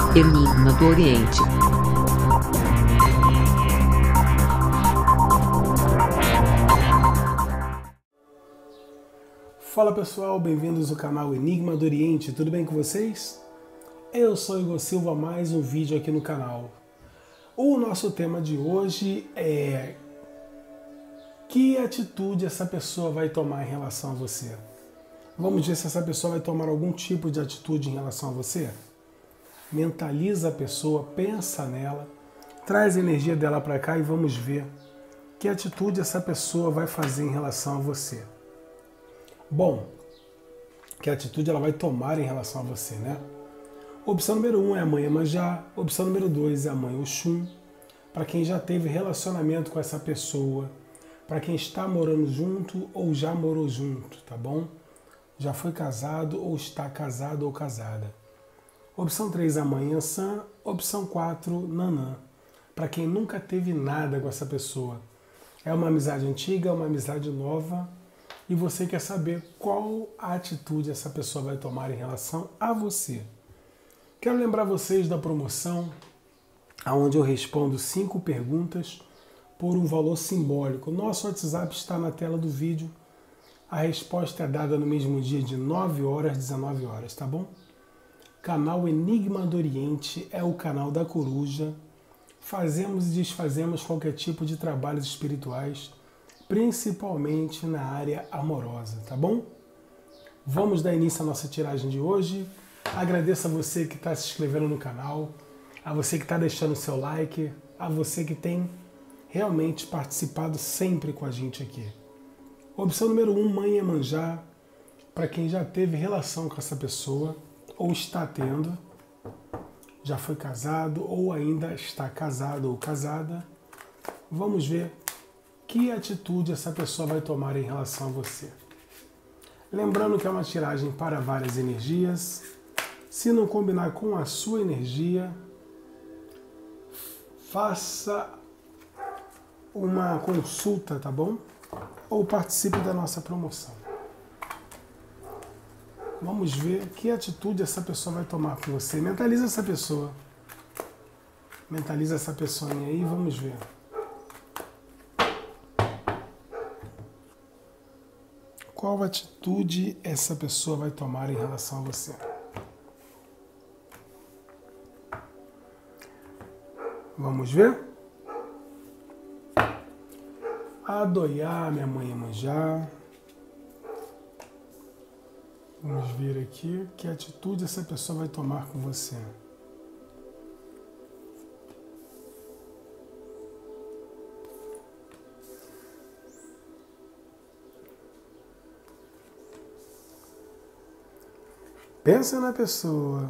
Enigma do Oriente. Fala pessoal, bem-vindos ao canal Enigma do Oriente, tudo bem com vocês? Eu sou Igor Silva, mais um vídeo aqui no canal. O nosso tema de hoje é: que atitude essa pessoa vai tomar em relação a você? Vamos ver se essa pessoa vai tomar algum tipo de atitude em relação a você? Mentaliza a pessoa, pensa nela, traz a energia dela para cá e vamos ver que atitude essa pessoa vai fazer em relação a você. Bom, que atitude ela vai tomar em relação a você, né? Opção número 1 é a mãe Iemanjá, opção número 2 é a mãe Oxum. Para quem já teve relacionamento com essa pessoa, para quem está morando junto ou já morou junto, tá bom? Já foi casado ou está casado ou casada. Opção 3, a mãe Iansã. Opção 4, Nanã. Para quem nunca teve nada com essa pessoa. É uma amizade antiga, é uma amizade nova. E você quer saber qual a atitude essa pessoa vai tomar em relação a você. Quero lembrar vocês da promoção, onde eu respondo 5 perguntas por um valor simbólico. Nosso WhatsApp está na tela do vídeo. A resposta é dada no mesmo dia de 9 horas, 19 horas, tá bom? Canal Enigma do Oriente é o canal da coruja. Fazemos e desfazemos qualquer tipo de trabalhos espirituais, principalmente na área amorosa, tá bom? Vamos dar início à nossa tiragem de hoje. Agradeço a você que está se inscrevendo no canal, a você que está deixando o seu like, a você que tem realmente participado sempre com a gente aqui. Opção número 1, mãe Iemanjá, para quem já teve relação com essa pessoa, ou está tendo, já foi casado ou ainda está casado ou casada. Vamos ver que atitude essa pessoa vai tomar em relação a você. Lembrando que é uma tiragem para várias energias. Se não combinar com a sua energia, faça uma consulta, tá bom? Ou participe da nossa promoção. Vamos ver que atitude essa pessoa vai tomar com você. Mentaliza essa pessoa. Mentaliza essa pessoa aí, vamos ver. Qual atitude essa pessoa vai tomar em relação a você? Vamos ver? Adoiá, minha mãe Iemanjá. Vamos ver aqui que atitude essa pessoa vai tomar com você. Pensa na pessoa.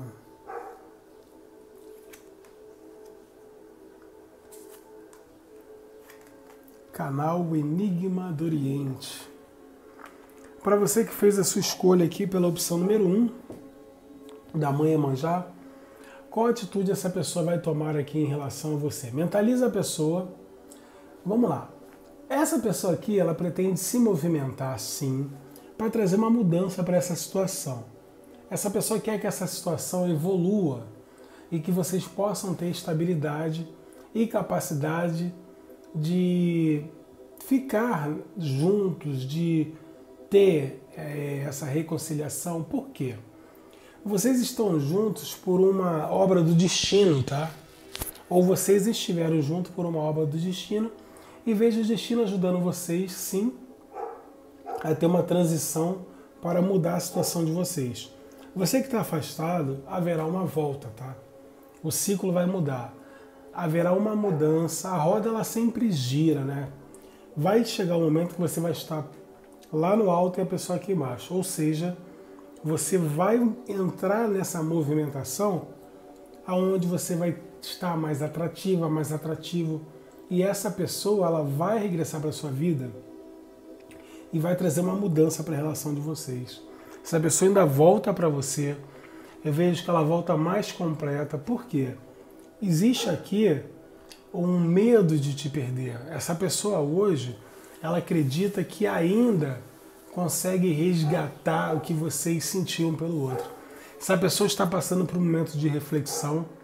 Canal Enigma do Oriente. Para você que fez a sua escolha aqui pela opção número 1, da mãe Iemanjá, qual atitude essa pessoa vai tomar aqui em relação a você? Mentaliza a pessoa. Vamos lá. Essa pessoa aqui, ela pretende se movimentar sim, para trazer uma mudança para essa situação. Essa pessoa quer que essa situação evolua e que vocês possam ter estabilidade e capacidade de ficar juntos, de ter essa reconciliação. Por quê? Vocês estão juntos por uma obra do destino, tá? Ou vocês estiveram juntos por uma obra do destino e vejo o destino ajudando vocês, sim, a ter uma transição para mudar a situação de vocês. Você que está afastado, haverá uma volta, tá? O ciclo vai mudar. Haverá uma mudança, a roda ela sempre gira, né? Vai chegar um momento que você vai estar lá no alto e a pessoa aqui embaixo. Ou seja, você vai entrar nessa movimentação aonde você vai estar mais atrativa, mais atrativo. E essa pessoa ela vai regressar para a sua vida e vai trazer uma mudança para a relação de vocês. Essa pessoa ainda volta para você. Eu vejo que ela volta mais completa. Por quê? Existe aqui um medo de te perder. Essa pessoa hoje, ela acredita que ainda consegue resgatar o que vocês sentiam pelo outro. Essa pessoa está passando por um momento de reflexão,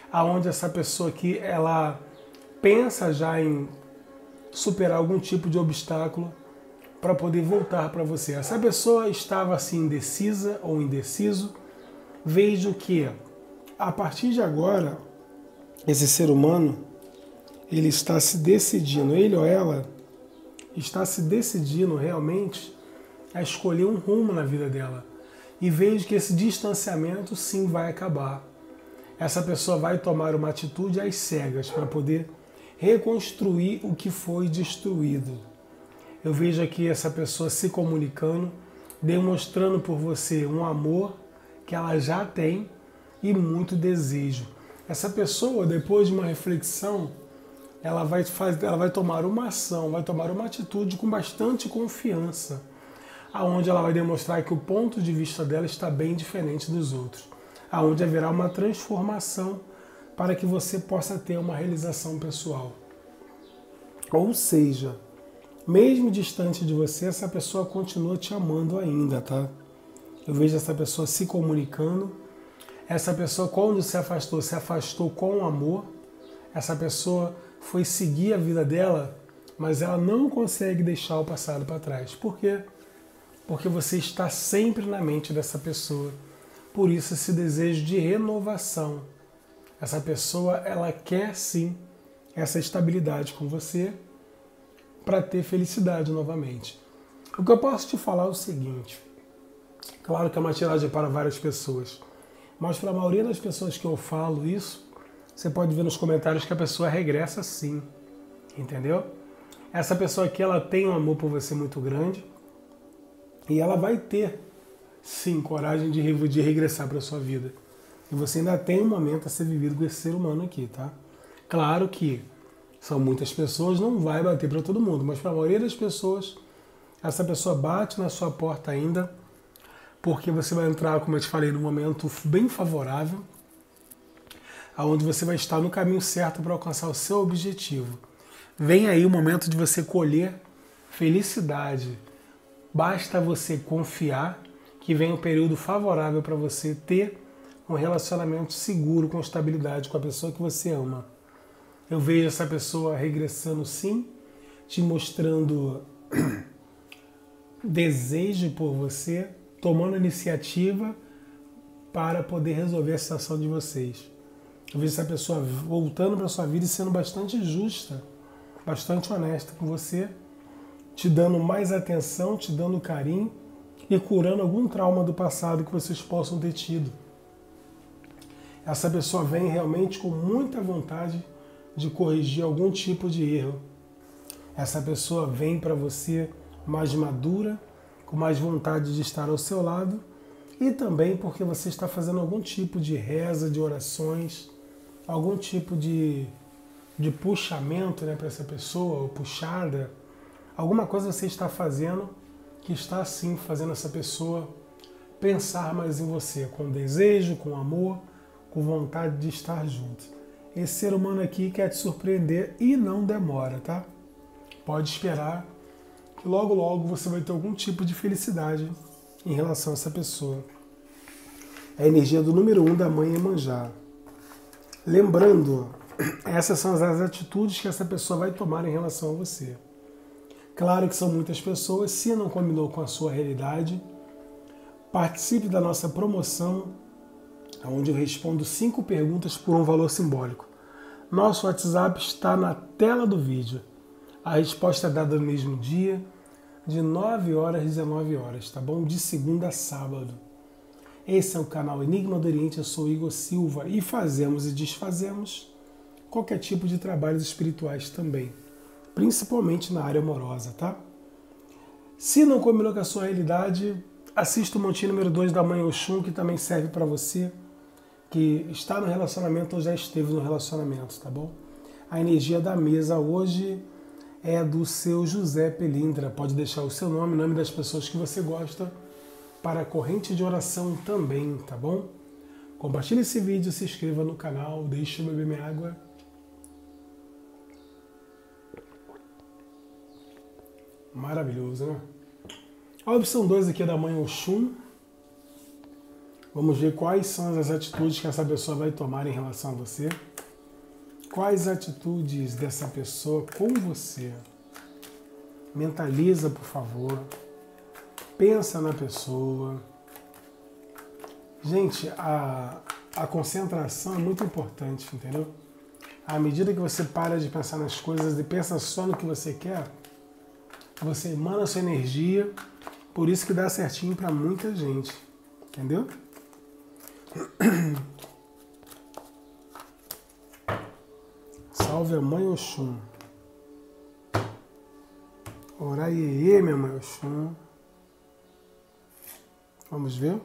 aonde essa pessoa aqui, ela pensa já em superar algum tipo de obstáculo para poder voltar para você. Essa pessoa estava assim indecisa ou indeciso. Vejo que a partir de agora, esse ser humano, ele está se decidindo, ele ou ela está se decidindo realmente a escolher um rumo na vida dela. E vejo que esse distanciamento sim vai acabar. Essa pessoa vai tomar uma atitude às cegas para poder reconstruir o que foi destruído. Eu vejo aqui essa pessoa se comunicando, demonstrando por você um amor que ela já tem e muito desejo. Essa pessoa, depois de uma reflexão, ela vai tomar uma ação, vai tomar uma atitude com bastante confiança, aonde ela vai demonstrar que o ponto de vista dela está bem diferente dos outros, aonde haverá uma transformação para que você possa ter uma realização pessoal. Ou seja, mesmo distante de você, essa pessoa continua te amando ainda, tá? Eu vejo essa pessoa se comunicando. Essa pessoa, quando se afastou com amor. Essa pessoa foi seguir a vida dela, mas ela não consegue deixar o passado para trás. Por quê? Porque você está sempre na mente dessa pessoa. Por isso esse desejo de renovação. Essa pessoa, ela quer sim essa estabilidade com você para ter felicidade novamente. O que eu posso te falar é o seguinte. Claro que é uma tiragem para várias pessoas, mas para a maioria das pessoas que eu falo isso, você pode ver nos comentários que a pessoa regressa sim, entendeu? Essa pessoa aqui, ela tem um amor por você muito grande e ela vai ter, sim, coragem de regressar para a sua vida. E você ainda tem um momento a ser vivido com esse ser humano aqui, tá? Claro que são muitas pessoas, não vai bater para todo mundo, mas para a maioria das pessoas, essa pessoa bate na sua porta ainda, porque você vai entrar, como eu te falei, num momento bem favorável, onde você vai estar no caminho certo para alcançar o seu objetivo. Vem aí o momento de você colher felicidade. Basta você confiar que vem um período favorável para você ter um relacionamento seguro, com estabilidade com a pessoa que você ama. Eu vejo essa pessoa regressando sim, te mostrando desejo por você, tomando iniciativa para poder resolver a situação de vocês. Eu vejo essa pessoa voltando para a sua vida e sendo bastante justa, bastante honesta com você, te dando mais atenção, te dando carinho e curando algum trauma do passado que vocês possam ter tido. Essa pessoa vem realmente com muita vontade de corrigir algum tipo de erro. Essa pessoa vem para você mais madura, com mais vontade de estar ao seu lado e também porque você está fazendo algum tipo de reza, de orações, algum tipo de puxamento, né, para essa pessoa, ou puxada. Alguma coisa você está fazendo que está sim fazendo essa pessoa pensar mais em você, com desejo, com amor, com vontade de estar junto. Esse ser humano aqui quer te surpreender e não demora, tá? Pode esperar que logo logo você vai ter algum tipo de felicidade em relação a essa pessoa. É a energia do número 1 da mãe Iemanjá. Lembrando, essas são as atitudes que essa pessoa vai tomar em relação a você. Claro que são muitas pessoas, se não combinou com a sua realidade, participe da nossa promoção, onde eu respondo 5 perguntas por um valor simbólico. Nosso WhatsApp está na tela do vídeo. A resposta é dada no mesmo dia, de 9 horas às 19 horas, tá bom? De segunda a sábado. Esse é o canal Enigma do Oriente, eu sou Igor Silva e fazemos e desfazemos qualquer tipo de trabalhos espirituais também, principalmente na área amorosa, tá? Se não combinou com a sua realidade, assista o Montinho número 2 da Mãe Oxum, que também serve para você que está no relacionamento ou já esteve no relacionamento, tá bom? A energia da mesa hoje é do seu José Pelindra. Pode deixar o seu nome, o nome das pessoas que você gosta para a corrente de oração também, tá bom? Compartilhe esse vídeo, se inscreva no canal, deixe eu beber minha água. Maravilhoso, né? A opção 2 aqui é da Mãe Oxum. Vamos ver quais são as atitudes que essa pessoa vai tomar em relação a você. Quais atitudes dessa pessoa com você? Mentaliza, por favor. Pensa na pessoa. Gente, a concentração é muito importante, entendeu? À medida que você para de pensar nas coisas e pensa só no que você quer, você emana a sua energia, por isso que dá certinho para muita gente, entendeu? Salve a Mãe Oxum. Oraiê, minha Mãe Oxum. Vamos ver?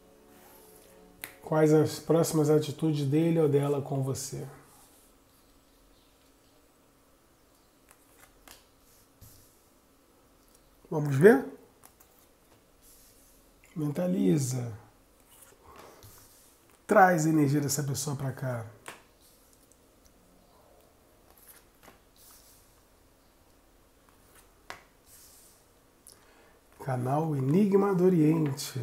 Quais as próximas atitudes dele ou dela com você? Vamos ver? Mentaliza. Traz a energia dessa pessoa para cá. Canal Enigma do Oriente.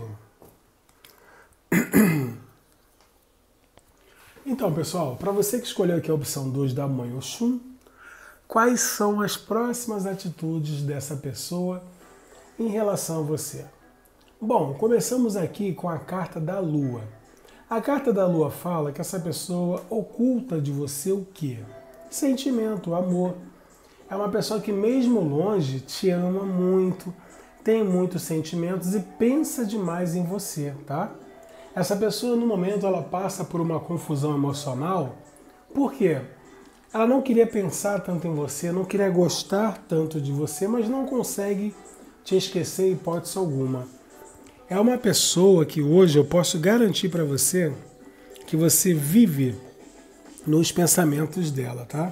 Então, pessoal, para você que escolheu aqui a opção 2 da Mãe Oxum, quais são as próximas atitudes dessa pessoa em relação a você? Bom, começamos aqui com a carta da Lua. A carta da Lua fala que essa pessoa oculta de você o quê? Sentimento, amor. É uma pessoa que mesmo longe te ama muito, tem muitos sentimentos e pensa demais em você, tá? Essa pessoa, no momento, ela passa por uma confusão emocional. Por quê? Ela não queria pensar tanto em você, não queria gostar tanto de você, mas não consegue te esquecer em hipótese alguma. É uma pessoa que hoje eu posso garantir para você que você vive nos pensamentos dela, tá?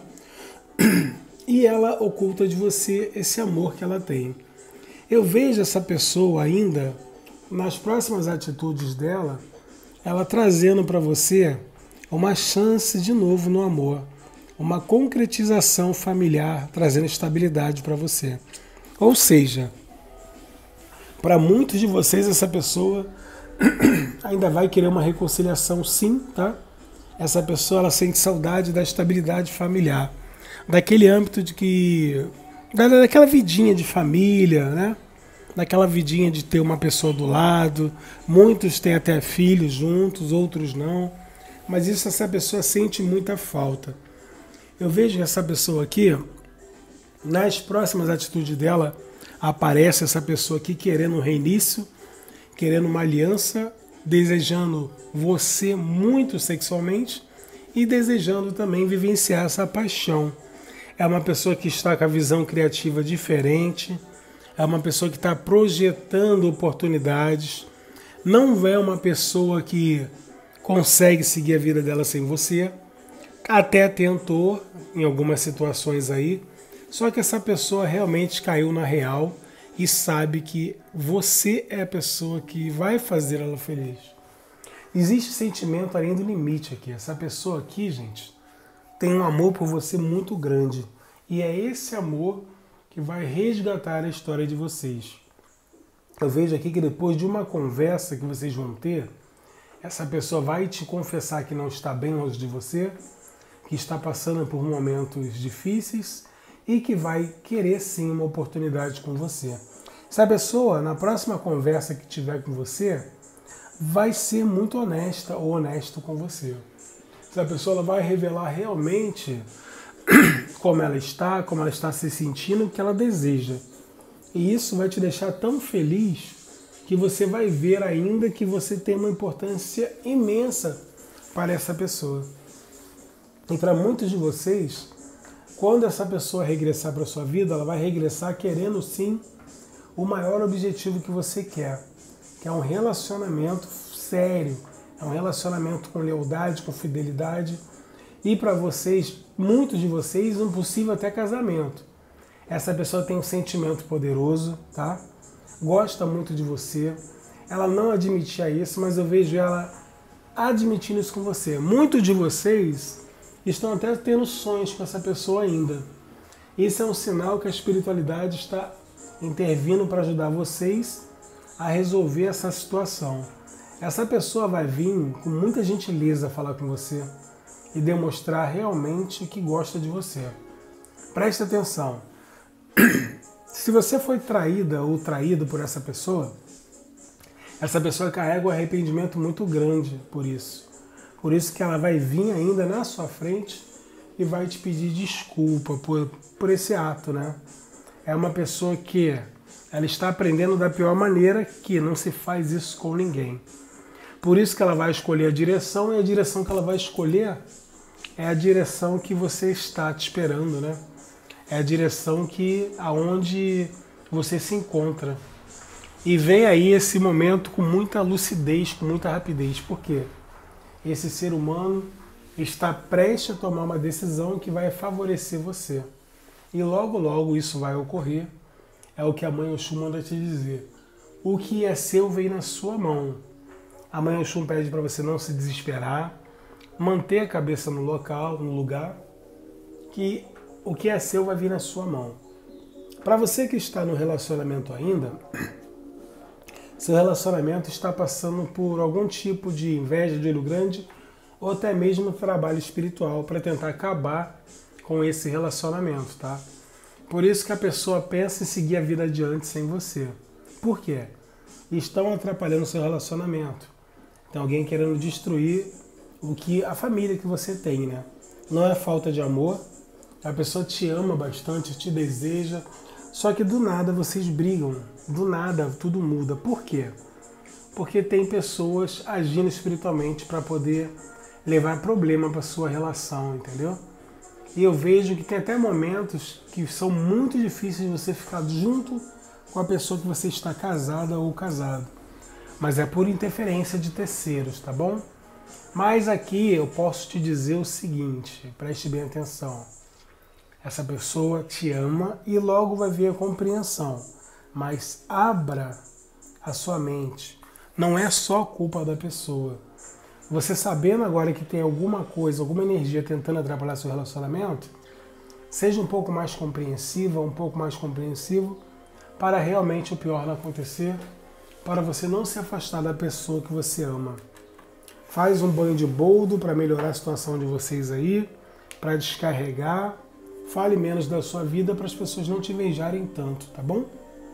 E ela oculta de você esse amor que ela tem. Eu vejo essa pessoa ainda, nas próximas atitudes dela, ela trazendo para você uma chance de novo no amor, uma concretização familiar, trazendo estabilidade para você. Ou seja, para muitos de vocês essa pessoa ainda vai querer uma reconciliação, sim, tá? Essa pessoa ela sente saudade da estabilidade familiar, daquele âmbito de que daquela vidinha de família, né? Daquela vidinha de ter uma pessoa do lado. Muitos têm até filhos juntos, outros não. Mas isso essa pessoa sente muita falta. Eu vejo essa pessoa aqui, nas próximas atitudes dela, aparece essa pessoa aqui querendo um reinício, querendo uma aliança, desejando você muito sexualmente e desejando também vivenciar essa paixão. É uma pessoa que está com a visão criativa diferente, é uma pessoa que está projetando oportunidades, não é uma pessoa que consegue seguir a vida dela sem você, até tentou em algumas situações aí, só que essa pessoa realmente caiu na real e sabe que você é a pessoa que vai fazer ela feliz. Existe sentimento além do limite aqui. Essa pessoa aqui, gente, tem um amor por você muito grande. E é esse amor que vai resgatar a história de vocês. Eu vejo aqui que depois de uma conversa que vocês vão ter, essa pessoa vai te confessar que não está bem longe de você, que está passando por momentos difíceis e que vai querer sim uma oportunidade com você. Essa pessoa, na próxima conversa que tiver com você, vai ser muito honesta ou honesto com você. Essa pessoa ela vai revelar realmente como ela está se sentindo, o que ela deseja. E isso vai te deixar tão feliz que você vai ver ainda que você tem uma importância imensa para essa pessoa. E para muitos de vocês, quando essa pessoa regressar para a sua vida, ela vai regressar querendo sim o maior objetivo que você quer, que é um relacionamento sério, é um relacionamento com lealdade, com fidelidade. E para vocês, muitos de vocês, um possível até casamento. Essa pessoa tem um sentimento poderoso, tá? Gosta muito de você. Ela não admitia isso, mas eu vejo ela admitindo isso com você. Muitos de vocês estão até tendo sonhos com essa pessoa ainda. Isso é um sinal que a espiritualidade está intervindo para ajudar vocês a resolver essa situação. Essa pessoa vai vir com muita gentileza falar com você e demonstrar realmente que gosta de você. Preste atenção. Se você foi traída ou traído por essa pessoa carrega um arrependimento muito grande por isso. Por isso que ela vai vir ainda na sua frente e vai te pedir desculpa por esse ato, né? É uma pessoa que ela está aprendendo da pior maneira, que não se faz isso com ninguém. Por isso que ela vai escolher a direção, e a direção que ela vai escolher é a direção que você está te esperando, né? É a direção aonde você se encontra. E vem aí esse momento com muita lucidez, com muita rapidez. Por quê? Esse ser humano está prestes a tomar uma decisão que vai favorecer você. E logo, logo isso vai ocorrer. É o que a Mãe Oxum manda te dizer. O que é seu vem na sua mão. A Mãe Oxum pede para você não se desesperar, manter a cabeça no local, no lugar, que o que é seu vai vir na sua mão. Para você que está no relacionamento ainda, seu relacionamento está passando por algum tipo de inveja de olho grande ou até mesmo trabalho espiritual para tentar acabar com esse relacionamento, tá? Por isso que a pessoa pensa em seguir a vida adiante sem você. Por quê? Estão atrapalhando o seu relacionamento. Tem alguém querendo destruir a família que você tem, né? Não é falta de amor, a pessoa te ama bastante, te deseja, só que do nada vocês brigam, do nada tudo muda. Por quê? Porque tem pessoas agindo espiritualmente para poder levar problema para sua relação, entendeu? E eu vejo que tem até momentos que são muito difíceis de você ficar junto com a pessoa que você está casada ou casado. Mas é por interferência de terceiros, tá bom? Mas aqui eu posso te dizer o seguinte, preste bem atenção. Essa pessoa te ama e logo vai vir a compreensão. Mas abra a sua mente. Não é só culpa da pessoa. Você sabendo agora que tem alguma coisa, alguma energia tentando atrapalhar seu relacionamento, seja um pouco mais compreensiva, um pouco mais compreensivo, para realmente o pior não acontecer, para você não se afastar da pessoa que você ama. Faz um banho de boldo para melhorar a situação de vocês aí, para descarregar. Fale menos da sua vida para as pessoas não te invejarem tanto, tá bom?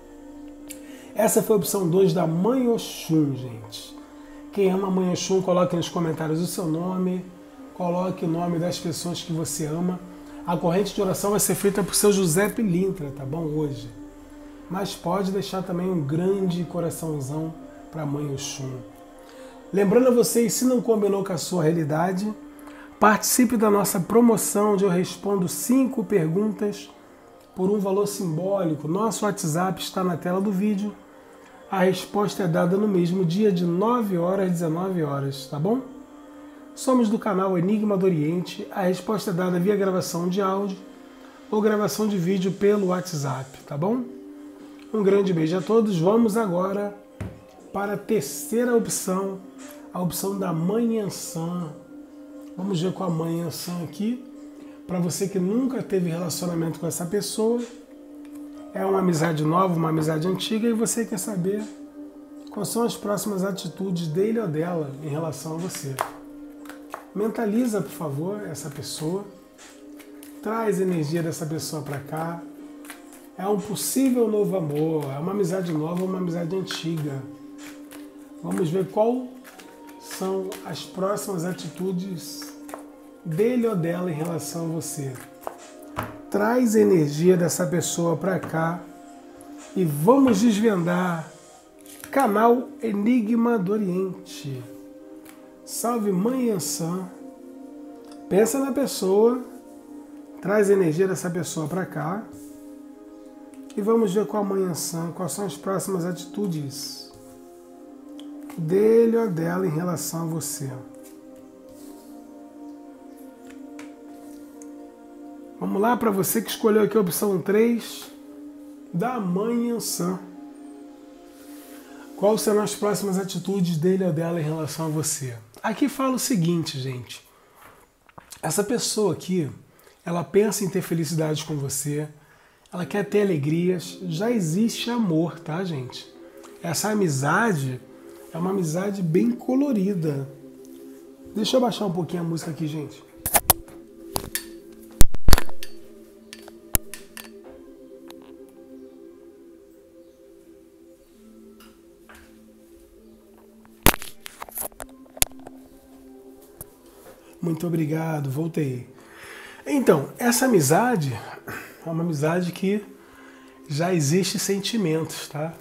Essa foi a opção 2 da Mãe Oxum, gente. Quem ama a Mãe Oxum, coloque nos comentários o seu nome, coloque o nome das pessoas que você ama. A corrente de oração vai ser feita por seu José Pilintra, tá bom? Hoje. Mas pode deixar também um grande coraçãozão para a Mãe Oxum. Lembrando a vocês, se não combinou com a sua realidade, participe da nossa promoção onde eu respondo 5 perguntas por um valor simbólico. Nosso WhatsApp está na tela do vídeo. A resposta é dada no mesmo dia de 9 horas às 19 horas, tá bom? Somos do canal Enigma do Oriente. A resposta é dada via gravação de áudio ou gravação de vídeo pelo WhatsApp, tá bom? Um grande beijo a todos. Vamos agora para a terceira opção, a opção da Mãe Yansan. Vamos ver com a Mãe Yansan aqui. Para você que nunca teve relacionamento com essa pessoa, é uma amizade nova, uma amizade antiga, e você quer saber quais são as próximas atitudes dele ou dela em relação a você. Mentaliza, por favor, essa pessoa. Traz a energia dessa pessoa para cá. É um possível novo amor, é uma amizade nova ou uma amizade antiga. Vamos ver qual são as próximas atitudes dele ou dela em relação a você. Traz a energia dessa pessoa para cá e vamos desvendar. Canal Enigma do Oriente. Salve Mãe Yansan. Pensa na pessoa, traz a energia dessa pessoa para cá e vamos ver com a Mãe Yansan quais são as próximas atitudes dele ou dela em relação a você. Vamos lá, para você que escolheu aqui a opção 3 da Mãe Yansan. Quais serão as próximas atitudes dele ou dela em relação a você? Aqui fala o seguinte, gente. Essa pessoa aqui, ela pensa em ter felicidade com você, ela quer ter alegrias, já existe amor, tá, gente? Essa amizade É uma amizade bem colorida. Deixa eu baixar um pouquinho a música aqui, gente. Muito obrigado, voltei. Então, essa amizade é uma amizade que já existe sentimentos, tá?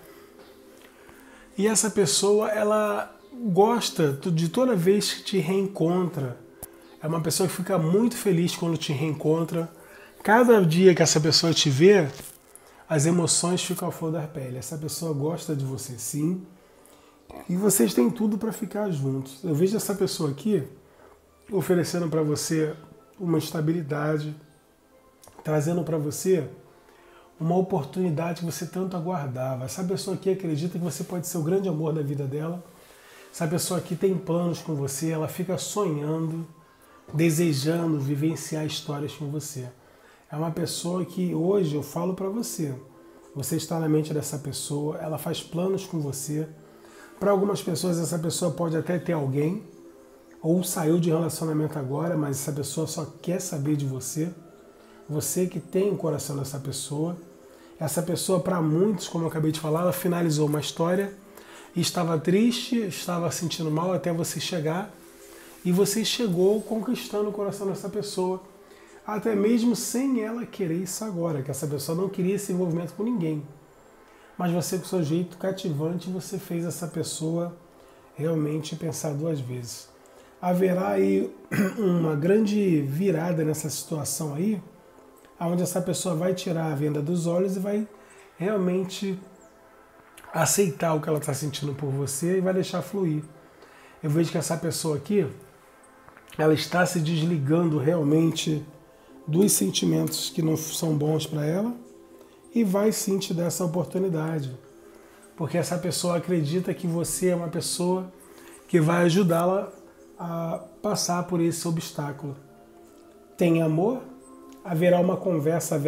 E essa pessoa, ela gosta de toda vez que te reencontra. É uma pessoa que fica muito feliz quando te reencontra. Cada dia que essa pessoa te vê, as emoções ficam à flor da pele. Essa pessoa gosta de você, sim. E vocês têm tudo para ficar juntos. Eu vejo essa pessoa aqui oferecendo para você uma estabilidade, trazendo para você uma oportunidade que você tanto aguardava. Essa pessoa aqui acredita que você pode ser o grande amor da vida dela. Essa pessoa aqui tem planos com você, ela fica sonhando, desejando vivenciar histórias com você. É uma pessoa que hoje eu falo para você. Você está na mente dessa pessoa, ela faz planos com você. Para algumas pessoas essa pessoa pode até ter alguém, ou saiu de relacionamento agora, mas essa pessoa só quer saber de você. Você que tem o coração dessa pessoa. Essa pessoa, para muitos, como eu acabei de falar, ela finalizou uma história e estava triste, estava sentindo mal até você chegar. E você chegou conquistando o coração dessa pessoa, até mesmo sem ela querer isso agora, que essa pessoa não queria esse envolvimento com ninguém. Mas você, com o seu jeito cativante, você fez essa pessoa realmente pensar duas vezes. Haverá aí uma grande virada nessa situação aí, onde essa pessoa vai tirar a venda dos olhos e vai realmente aceitar o que ela está sentindo por você e vai deixar fluir. Eu vejo que essa pessoa aqui, ela está se desligando realmente dos sentimentos que não são bons para ela e vai sim te dar essa oportunidade. Porque essa pessoa acredita que você é uma pessoa que vai ajudá-la a passar por esse obstáculo. Tem amor, haverá uma conversa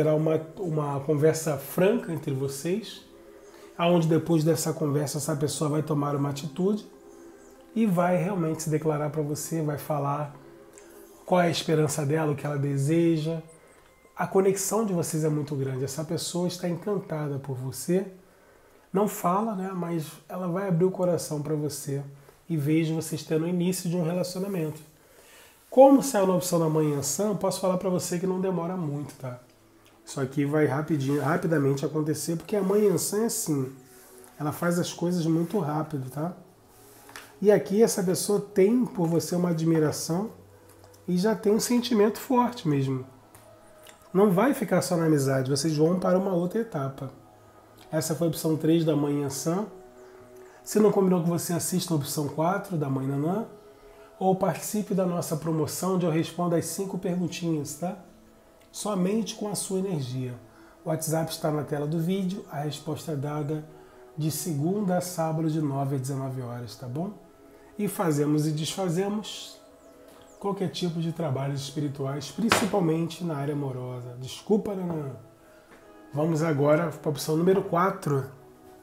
franca entre vocês, aonde depois dessa conversa essa pessoa vai tomar uma atitude e vai realmente se declarar para você, vai falar qual é a esperança dela, o que ela deseja. A conexão de vocês é muito grande, essa pessoa está encantada por você, não fala, né, mas ela vai abrir o coração para você. E vejo vocês tendo o início de um relacionamento. Como saiu na opção da Mãe Yansan, posso falar para você que não demora muito, tá? Isso aqui vai rapidamente acontecer, porque a Mãe Yansan é assim. Ela faz as coisas muito rápido, tá? E aqui essa pessoa tem por você uma admiração e já tem um sentimento forte mesmo. Não vai ficar só na amizade, vocês vão para uma outra etapa. Essa foi a opção 3 da Mãe Yansan. Se não combinou com você, assista a opção 4 da Mãe Nanã ou participe da nossa promoção onde eu respondo as 5 perguntinhas, tá? Somente com a sua energia. O WhatsApp está na tela do vídeo, a resposta é dada de segunda a sábado de 9 a 19 horas, tá bom? E fazemos e desfazemos qualquer tipo de trabalhos espirituais, principalmente na área amorosa. Desculpa, Nanã. Vamos agora para a opção número 4.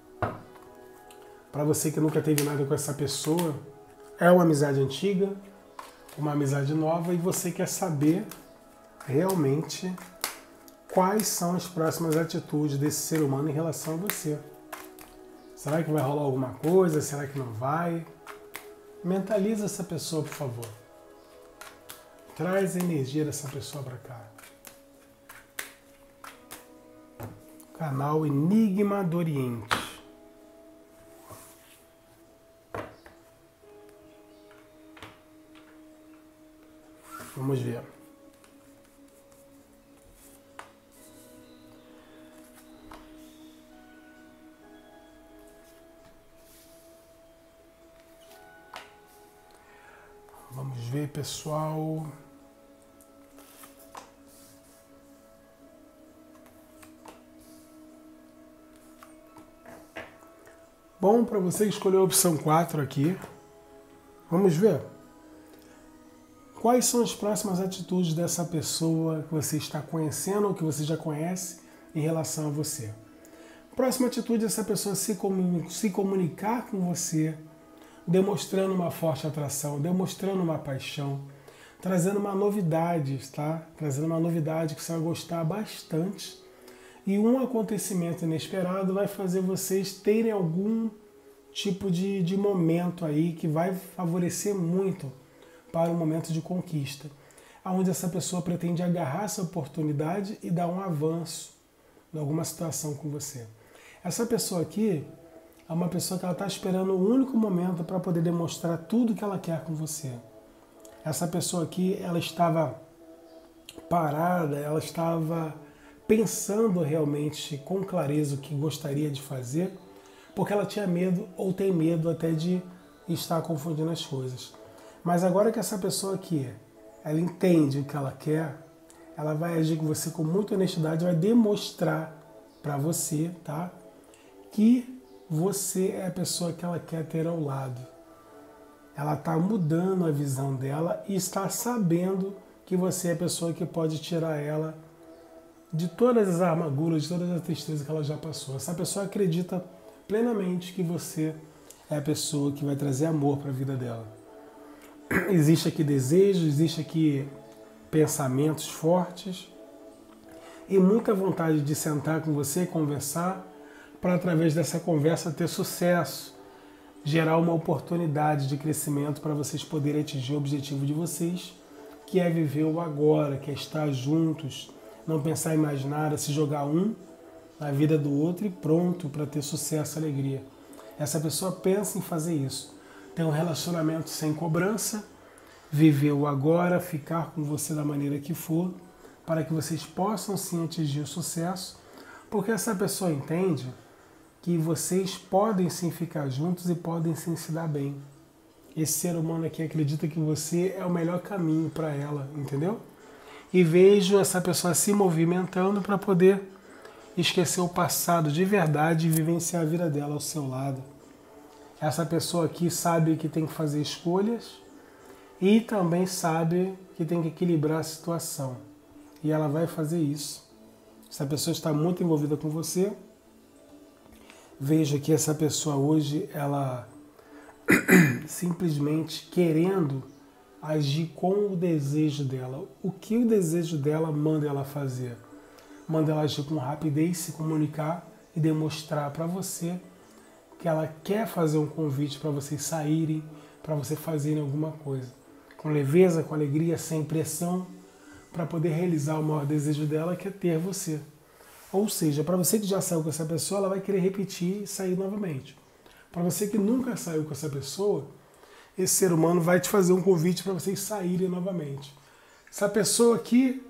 Para você que nunca teve nada com essa pessoa, é uma amizade antiga, uma amizade nova, e você quer saber realmente quais são as próximas atitudes desse ser humano em relação a você. Será que vai rolar alguma coisa? Será que não vai? Mentaliza essa pessoa, por favor. Traz a energia dessa pessoa para cá. Canal Enigma do Oriente. Vamos ver. Vamos ver, pessoal. Bom, para você escolher a opção 4 aqui. Vamos ver. Quais são as próximas atitudes dessa pessoa que você está conhecendo ou que você já conhece em relação a você? Próxima atitude é essa pessoa se comunicar com você demonstrando uma forte atração, demonstrando uma paixão, trazendo uma novidade, tá? Trazendo uma novidade que você vai gostar bastante. E um acontecimento inesperado vai fazer vocês terem algum tipo de momento aí que vai favorecer muito para o momento de conquista, onde essa pessoa pretende agarrar essa oportunidade e dar um avanço em alguma situação com você. Essa pessoa aqui é uma pessoa que ela está esperando o único momento para poder demonstrar tudo que ela quer com você. Essa pessoa aqui, ela estava parada, ela estava pensando realmente com clareza o que gostaria de fazer, porque ela tinha medo ou tem medo até de estar confundindo as coisas. Mas agora que essa pessoa aqui, ela entende o que ela quer, ela vai agir com você com muita honestidade, vai demonstrar para você, tá, que você é a pessoa que ela quer ter ao lado. Ela está mudando a visão dela e está sabendo que você é a pessoa que pode tirar ela de todas as amarguras, de todas as tristezas que ela já passou. Essa pessoa acredita plenamente que você é a pessoa que vai trazer amor para a vida dela. Existe aqui desejo, existe aqui pensamentos fortes e muita vontade de sentar com você e conversar para, através dessa conversa, ter sucesso, gerar uma oportunidade de crescimento para vocês poderem atingir o objetivo de vocês, que é viver o agora, que é estar juntos, não pensar em mais nada, se jogar um na vida do outro e pronto para ter sucesso e alegria. Essa pessoa pensa em fazer isso. Ter um relacionamento sem cobrança, viver o agora, ficar com você da maneira que for, para que vocês possam sim atingir o sucesso, porque essa pessoa entende que vocês podem sim ficar juntos e podem sim se dar bem. Esse ser humano aqui acredita que você é o melhor caminho para ela, entendeu? E vejo essa pessoa se movimentando para poder esquecer o passado de verdade e vivenciar a vida dela ao seu lado. Essa pessoa aqui sabe que tem que fazer escolhas e também sabe que tem que equilibrar a situação. E ela vai fazer isso. Essa pessoa está muito envolvida com você. Veja que essa pessoa hoje, ela simplesmente querendo agir com o desejo dela. O que o desejo dela manda ela fazer? Manda ela agir com rapidez, se comunicar e demonstrar para você que ela quer fazer um convite para vocês saírem, para vocês fazerem alguma coisa. Com leveza, com alegria, sem pressão, para poder realizar o maior desejo dela, que é ter você. Ou seja, para você que já saiu com essa pessoa, ela vai querer repetir e sair novamente. Para você que nunca saiu com essa pessoa, esse ser humano vai te fazer um convite para vocês saírem novamente. Essa pessoa aqui,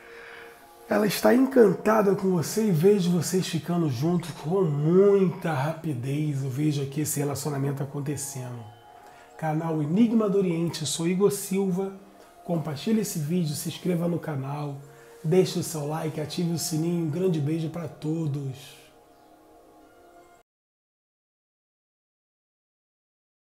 ela está encantada com você e vejo vocês ficando juntos com muita rapidez. Eu vejo aqui esse relacionamento acontecendo. Canal Enigma do Oriente, eu sou Igor Silva. Compartilhe esse vídeo, se inscreva no canal, deixe o seu like, ative o sininho. Um grande beijo para todos.